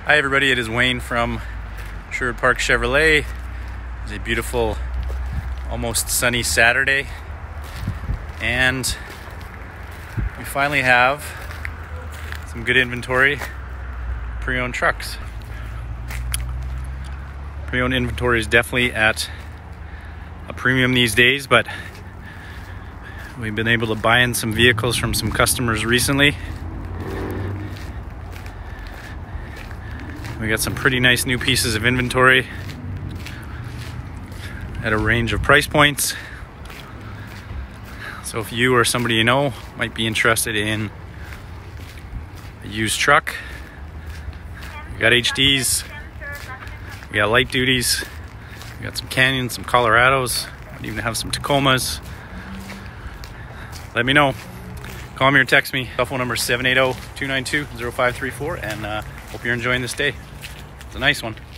Hi everybody, it is Wayne from Sherwood Park Chevrolet. It's a beautiful, almost sunny Saturday, and we finally have some good inventory, pre-owned trucks. Pre-owned inventory is definitely at a premium these days, but we've been able to buy in some vehicles from some customers recently. We got some pretty nice new pieces of inventory at a range of price points. So if you or somebody you know might be interested in a used truck, we got HDs, we got light duties, we got some Canyons, some Colorados, might even have some Tacomas. Let me know. Call me or text me. Cell phone number is 780-292-0534, and hope you're enjoying this day. It's a nice one.